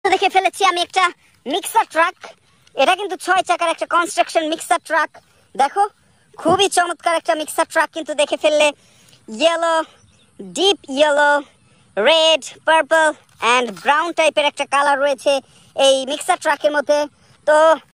দেখে ফেলেছি আমি একটা মিক্সার ট্রাক। এটা কিন্তু 6 চাকার একটা কনস্ট্রাকশন মিক্সার ট্রাক। দেখো খুবই চমৎকার একটা মিক্সার ট্রাক কিন্তু দেখে ফেললে। Yellow, deep yellow, red, purple and brown টাইপের একটা কালার রয়েছে এই মিক্সার ট্রাকের মধ্যে। তো